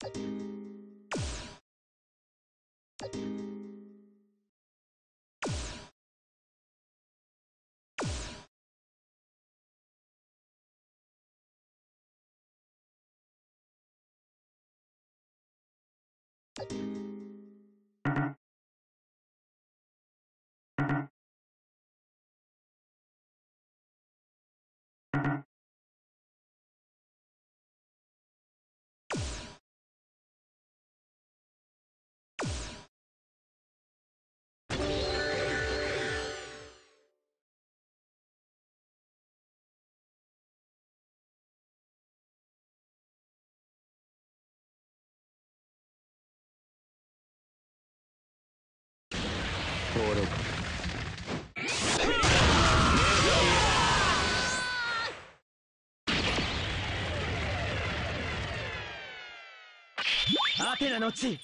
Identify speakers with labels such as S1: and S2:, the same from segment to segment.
S1: 登録。アテナの地。もらった。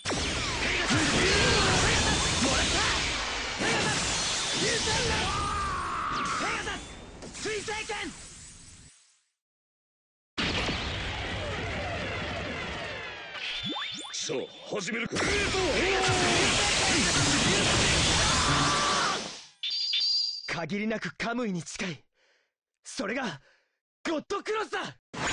S1: ペガサス。許せんな。ペガサス。水星剣。
S2: さあ始めるか。
S1: 限りなくカムイに近い。それがゴッドクロスだ。